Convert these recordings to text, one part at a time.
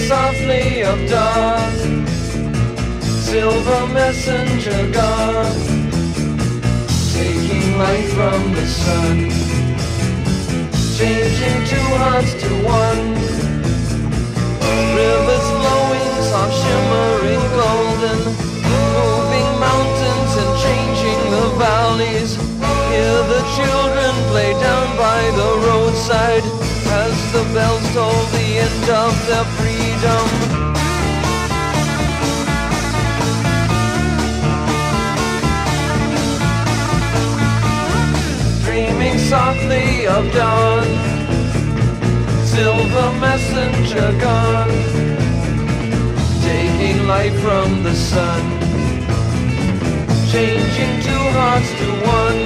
softly of dawn, silver messenger gone, taking light from the sun, changing two hearts to one. Rivers flowing, soft shimmering golden, moving mountains and changing the valleys. Hear the children play down by the roadside as the bells toll the end of their freedom. Dreaming softly of dawn, silver messenger gone, taking light from the sun, changing two hearts to one.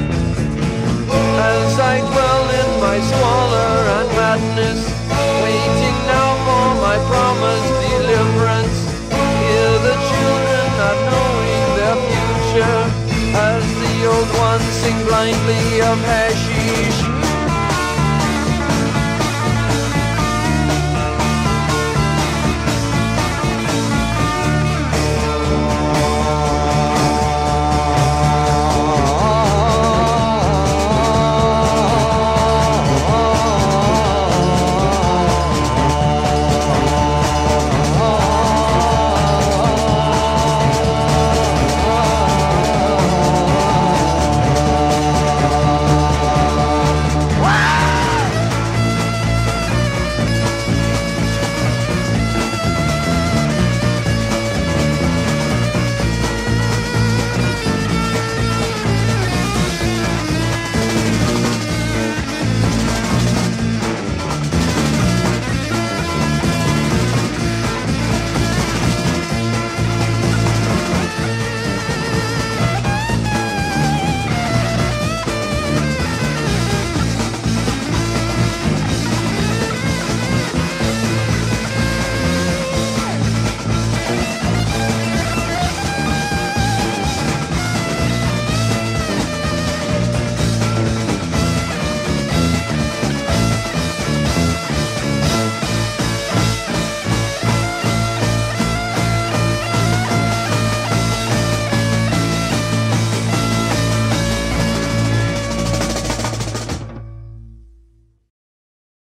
As I dwell in my squalor and madness, waiting now for my promised deliverance, hear the children not knowing their future as the old ones sing blindly of hate.